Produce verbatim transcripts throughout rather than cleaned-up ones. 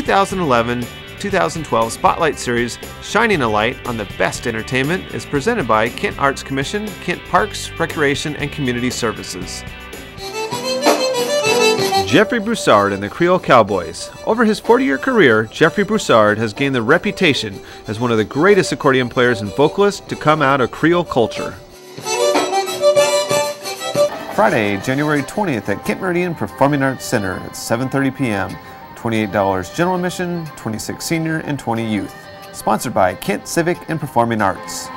thousand eleven two thousand twelve Spotlight Series Shining a Light on the Best Entertainment is presented by Kent Arts Commission, Kent Parks, Recreation, and Community Services. Jeffery Broussard and the Creole Cowboys. Over his forty-year career, Jeffery Broussard has gained the reputation as one of the greatest accordion players and vocalists to come out of Creole culture. Friday, January twentieth at Kent-Meridian Performing Arts Center at seven thirty p m twenty-eight dollars general admission, twenty-six senior, and twenty youth. Sponsored by Kent Civic and Performing Arts.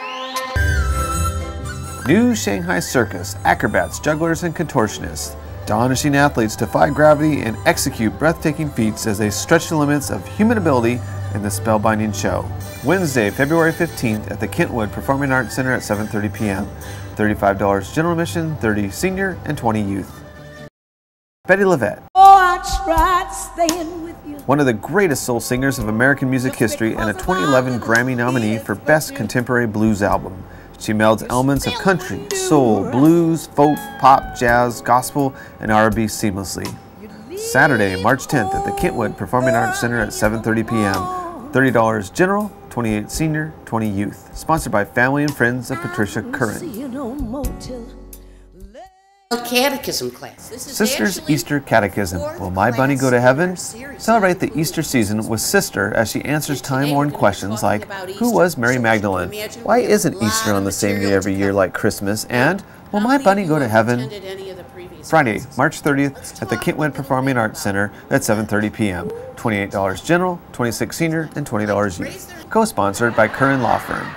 New Shanghai Circus, acrobats, jugglers, and contortionists. Astonishing athletes defy gravity and execute breathtaking feats as they stretch the limits of human ability in the spellbinding show. Wednesday, February fifteenth at the Kentwood Performing Arts Center at seven thirty p m thirty-five dollars general admission, thirty senior, and twenty youth. Betty Levette. Oh, I tried staying with you. One of the greatest soul singers of American music history and a twenty eleven Grammy nominee for Best Contemporary Blues Album. She melds elements of country, soul, blues, folk, pop, jazz, gospel, and R and B seamlessly. Saturday, March tenth at the Kentwood Performing Arts Center at seven thirty p m thirty dollars general, twenty-eight senior, twenty youth. Sponsored by family and friends of Patricia Curran. Catechism class. Sister's Easter Catechism. Will my bunny go to heaven? Celebrate the Easter season with Sister as she answers time-worn questions like, who was Mary Magdalene? Why isn't Easter on the same day every year like Christmas? And, will my bunny go to heaven? Friday, March thirtieth at the Kentwood Performing Arts Center at seven thirty p m twenty-eight dollars general, twenty-six senior, and twenty dollars youth. Co-sponsored by Curran Law Firm.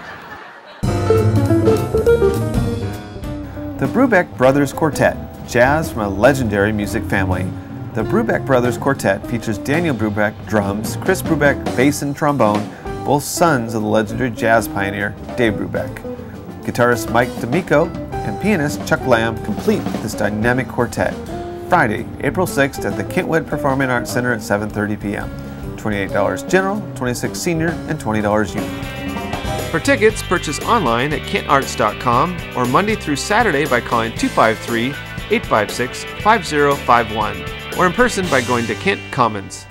The Brubeck Brothers Quartet, jazz from a legendary music family. The Brubeck Brothers Quartet features Daniel Brubeck, drums, Chris Brubeck, bass and trombone, both sons of the legendary jazz pioneer Dave Brubeck. Guitarist Mike D'Amico and pianist Chuck Lamb complete this dynamic quartet. Friday, April sixth at the Kentwood Performing Arts Center at seven thirty p m twenty-eight dollars general, twenty-six senior, and twenty dollars youth. For tickets, purchase online at kent arts dot com or Monday through Saturday by calling two five three, eight five six, five zero five one or in person by going to Kent Commons.